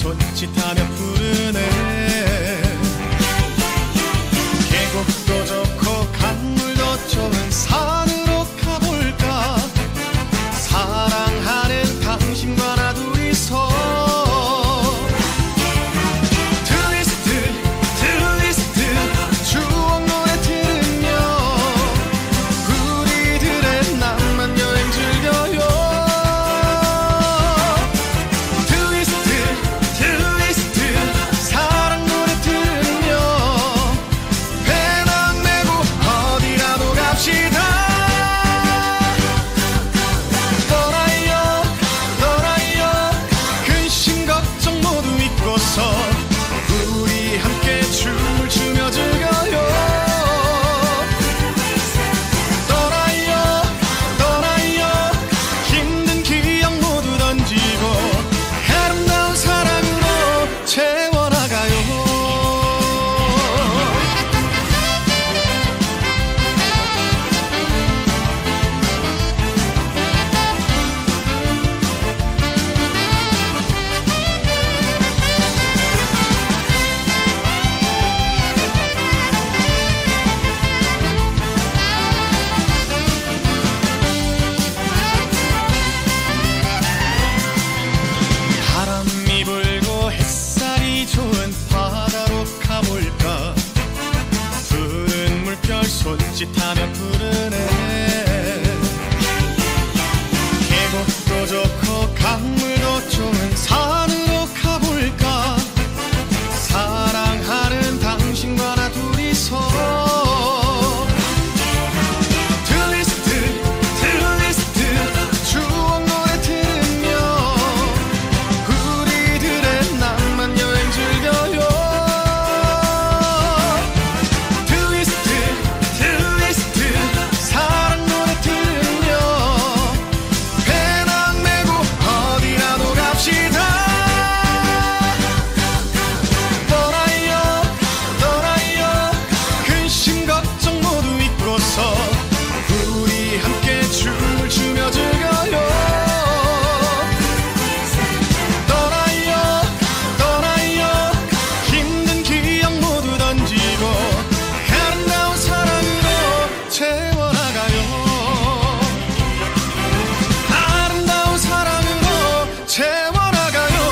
손짓하며 부르네. 계곡도 좋고 강물도 좋은 산으로 가볼까. 사랑하는 당신과 나 둘이서 우리 함께 춤을 추며 즐겨요. 떠나요 떠나요 힘든 기억 모두 던지고 아름다운 사랑으로 채워나가요. 손짓하며 부르네. 계곡도 좋고 강물도 좋은 산으로 가볼까. 사랑하는 당신과 나 둘이서 추억 노래 들으며 우리들의 낭만 여행 즐겨요. 사랑 노래 들으며 배낭 메고 어디라도 갑시다. 떠나요 떠나요 근심 걱정 모두 잊고서 우리 함께 춤을 추며 즐겨요. 떠나요 떠나요 힘든 기억 모두 던지고 아름다운 사랑으로 채워나가요. 아름다운 사랑으로 채워나가요.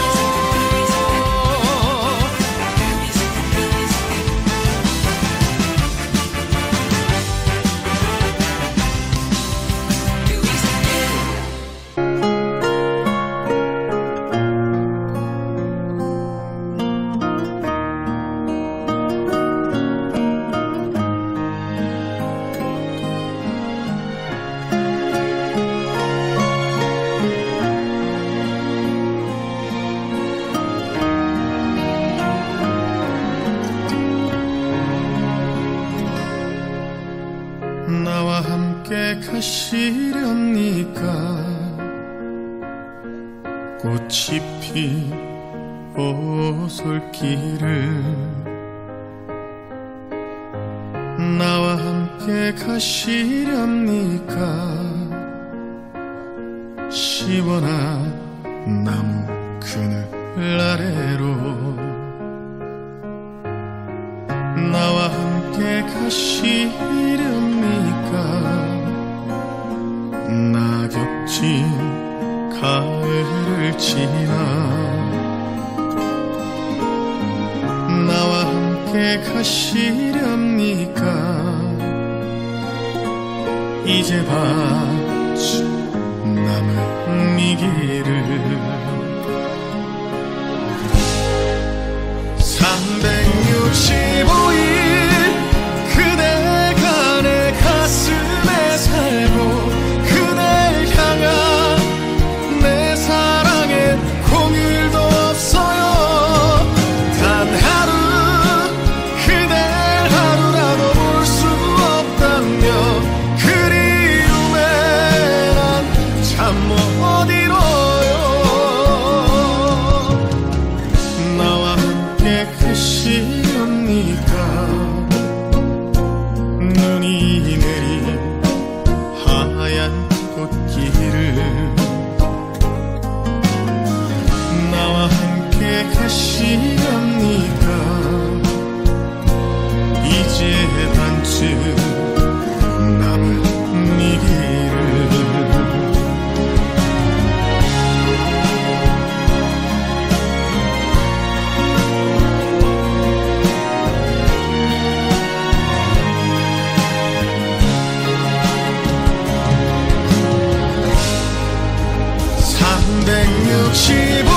나와 함께 가시렵니까. 꽃이 핀 오솔길을 나와 함께 가시렵니까. 시원한 나무 그늘 아래로 나와 함께 가시렵니까. 낙엽진 가을을 지나 나와 함께 가시렵니까. 이제 밭 남은 이 길을 365일 그대가 내 가슴에 살고 그댈 향한 내 사랑엔 공일도 없어요. 단 하루 그댈 하루라도 볼 수 없다면 그리움에 난 참 못 이뤄요. 혹시